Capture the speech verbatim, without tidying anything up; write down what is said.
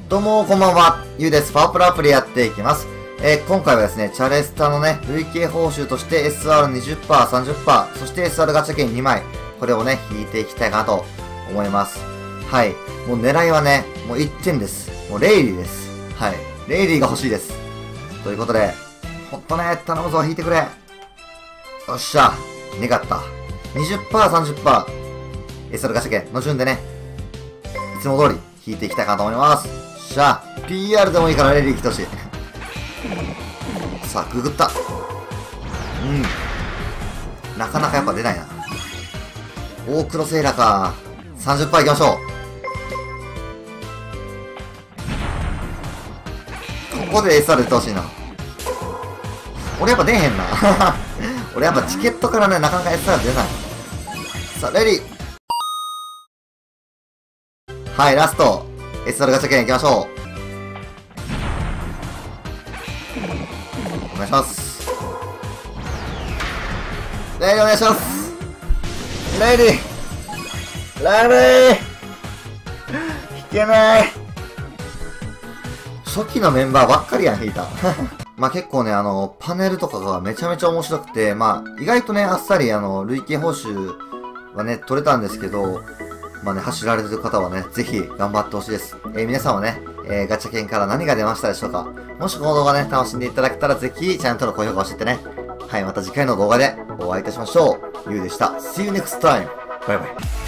どうも、こんばんは。ゆうです。パワープロアプリやっていきます。えー、今回はですね、チャレスタのね、累計報酬として エスアールにじゅっパーセント、さんじゅっパーセント、そして エスアール ガチャ券にまい、これをね、引いていきたいかなと思います。はい。もう狙いはね、もういってんです。もうレイリーです。はい。レイリーが欲しいです。ということで、ほんとね、頼むぞ、引いてくれ。よっしゃ。願った。にじゅっパーセント、さんじゅっパーセント、エスアール ガチャ券の順でね、いつも通り引いていきたいかなと思います。しゃあ、ピーアール でもいいからレリー来てほしい。さあ、くぐった。うん。なかなかやっぱ出ないな。大黒セーラーか。さんじゅっパーセント いきましょう。ここで エスアール 出てほしいな。俺やっぱ出へんな。俺やっぱチケットからね、なかなか エスアール 出ない。さあ、レリー。はい、ラスト。エスアール ガチャ券いきましょう。お願いします。レイリーお願いします。レイリーレイリー引けない。初期のメンバーばっかりやん、引いた。まあ結構ね、あの、パネルとかがめちゃめちゃ面白くて、まあ意外とね、あっさりあの、累計報酬はね、取れたんですけど、まあね、走られてる方はね、ぜひ頑張ってほしいです。えー、皆さんはね、えー、ガチャ券から何が出ましたでしょうか？もしこの動画ね、楽しんでいただけたらぜひ、チャンネル登録、高評価をしてってね。はい、また次回の動画でお会いいたしましょう。ゆうでした。See you next time! バイバイ。